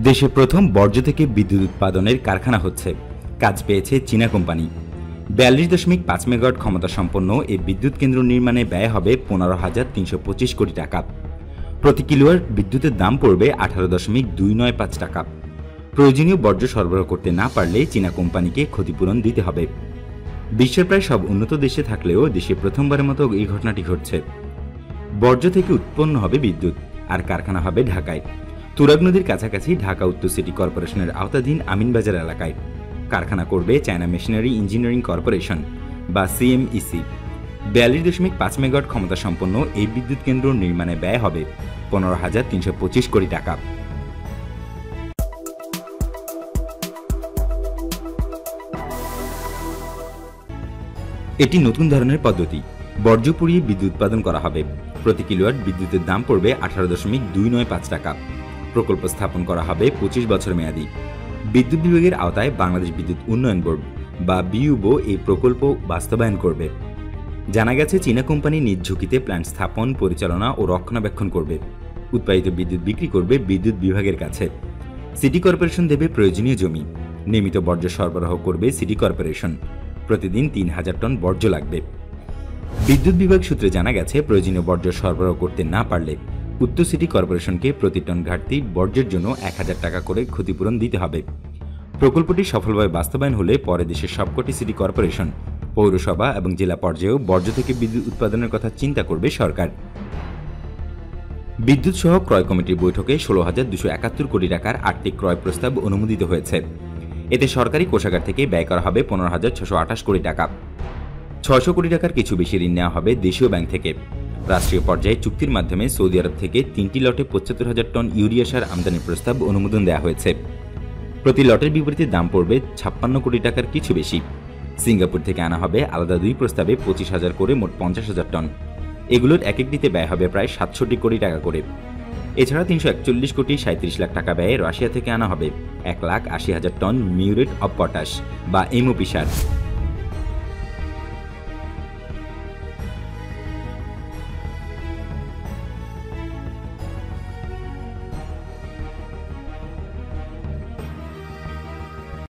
দেশে প্রথম বর্জ্য থেকে বিদ্যুৎ উৎপাদনের কারখানা হচ্ছে। কাজ পেয়েছে চীনা কোম্পানি। 42.5 মেগাওয়াট ক্ষমতা সম্পন্ন এই বিদ্যুৎ কেন্দ্র নির্মাণে ব্যয় হবে 15,325 কোটি টাকা। প্রতি কিলোওয়াট বিদ্যুতের দাম পড়বে 18.295 টাকা। প্রয়োজনীয় বর্জ্য সরবরাহ করতে না পারলে চীনা কোম্পানিকে ক্ষতিপূরণ দিতে হবে। বিশ্বের প্রায় সব উন্নত দেশে থাকলেও দেশে প্রথমবারের মতো এই ঘটনাটি ঘটছে। বর্জ্য থেকে উৎপন্ন হবে বিদ্যুৎ, আর কারখানা হবে ঢাকায়। তুরাগ নদীর কাছাকাছি ঢাকা উত্তর সিটি কর্পোরেশনের আওতাধীন আমিনবাজার এলাকায়। কারখানা করবে চায়না মেশিনারি ইঞ্জিনিয়ারিং কর্পোরেশন বা সিএমইসি। 42.5 মেগাওয়াট ক্ষমতা সম্পন্ন এই বিদ্যুৎ কেন্দ্র নির্মাণে ব্যয় হবে 15,325 কোটি টাকা। এটি নতুন ধরনের পদ্ধতি। বর্জ্য পুড়িয়ে বিদ্যুৎ উৎপাদন করা হবে। প্রতি কিলোওয়াট বিদ্যুতের দাম পড়বে 18.295 টাকা। প্রকল্প স্থাপন করা হবে 25 বছর মেয়াদী। বিদ্যুৎ বিভাগের আওতায় বাংলাদেশ বিদ্যুৎ উন্নয়ন বোর্ড বা বিউবো এই প্রকল্প বাস্তবায়ন করবে। জানা গেছে চীনা কোম্পানি নিজ ঝুঁকিতে প্ল্যান্ট স্থাপন, পরিচালনা ও রক্ষণাবেক্ষণ করবে। উৎপাদিত বিদ্যুৎ বিক্রি করবে বিদ্যুৎ বিভাগের কাছে। সিটি কর্পোরেশন দেবে প্রয়োজনীয় জমি। নিয়মিত বর্জ্য সরবরাহ করবে সিটি কর্পোরেশন। প্রতিদিন 3,000 টন বর্জ্য লাগবে। বিদ্যুৎ বিভাগ সূত্রে জানা গেছে প্রয়োজনীয় বর্জ্য সরবরাহ করতে না পারলে উত্তর সিটি কর্পোরেশনকে প্রতি টন ঘাটতি বর্জ্যের জন্য 1,000 টাকা করে ক্ষতিপূরণ দিতে হবে। প্রকল্পটি সফলভাবে বাস্তবায়ন হলে পরে দেশের সবকটি সিটি কর্পোরেশন, পৌরসভা এবং জেলা পর্যায়েও বর্জ্য থেকে বিদ্যুৎ উৎপাদনের কথা চিন্তা করবে সরকার। বিদ্যুৎ সহ ক্রয় কমিটির বৈঠকে 16,271 কোটি টাকার আর্থিক ক্রয় প্রস্তাব অনুমোদিত হয়েছে। এতে সরকারি কোষাগার থেকে ব্যয় করা হবে 15,628 কোটি টাকা। 600 কোটি টাকার কিছু বেশি ঋণ নেওয়া হবে দেশীয় ব্যাংক থেকে। রাষ্ট্রীয় পর্যায়ে চুক্তির মাধ্যমে সৌদি আরব থেকে 3টি লটে 75,000 টন ইউরিয়া সার আমদানির প্রস্তাব অনুমোদন দেওয়া হয়েছে। প্রতি লটের বিপরীতে দাম পড়বে 56 কোটি টাকার কিছু বেশি। সিঙ্গাপুর থেকে আনা হবে আলাদা 2 প্রস্তাবে 25,000 করে মোট 50,000 টন। এগুলোর এক একটিতে ব্যয় হবে প্রায় 67 কোটি টাকা করে। এছাড়া 341 কোটি 37 লাখ টাকা ব্যয়ে রাশিয়া থেকে আনা হবে 1,80,000 টন মিউরেট অফ পটাশ বা এমওপি সার।